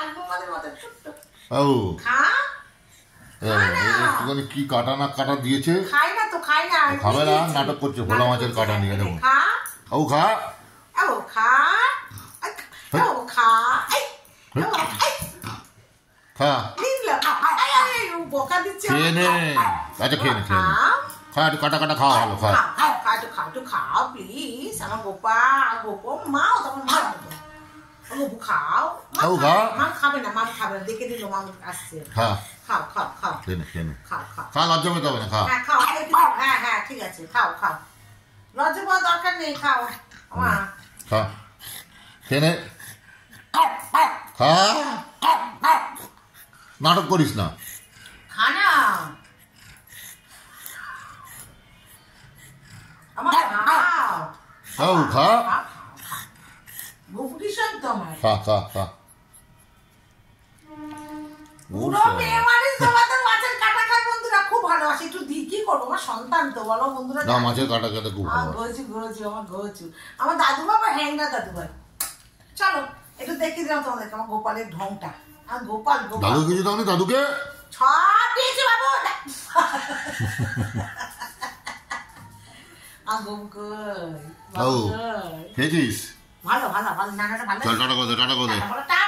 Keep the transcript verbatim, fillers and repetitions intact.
ও একটুখানি কি কাটা না কাটা দিয়েছে, খাই না তো খাই না, খাবে না, নাটক করছে ভোলা মাছের কাটা নিয়ে দেখুন। ও খা ও খা ও খা খা বোকা দিচ্ছে। খেয়ে নে, আচ্ছা খেয়ে নে, খেয়ে নে, খা একটু কাটা কাটা খাওয়া ভালো, খা খাও খা একটু খাও একটু খাও প্লিজ আমার গোপাল গোপো মাও তখন মা গোপু খাও। ও খা, মা খাবে না, মা খাবে না, দেখে দিল মা আসছে। খা খাও খাও খাও খেয়ে নে, খেয়ে নে, খাও খাও খা, লজ্জা পেতে হবে না, খা। হ্যাঁ খাও, হ্যাঁ হ্যাঁ ঠিক আছে, খাও খাও, লজ্জা পাওয়ার দরকার নেই, খাও মা খা, খেয়ে নে, খা, নাটক করিস না, খা না আমার খাও। ও খা, গোপু কি সত্য আমার খা খা খা। পুরো মেয়ে মানুষ তোমাদের মাছের কাটা খায় বন্ধুরা, খুব ভালোবাসে। একটু দি কি করবো, আমার সন্তান তো বলো বন্ধুরা। না মাছের কাটা খেতে খুব ভালো, ঘুরছি ঘুরছি আমার ঘুরছি আমার দাদু বাবা হ্যাংরা দাদু ভাই। চলো একটু দেখিয়ে দিলাম তোমাদেরকে আমার গোপালের ঢংটা। আর গোপাল গোপাল দাদু কিছু দাও নি, দাদুকে সব দিয়েছি বাবু। খেয়েছিস? ভালো ভালো ভালো, নানাটা ভালো, চল টাটা করে দে, টাটা করে দে।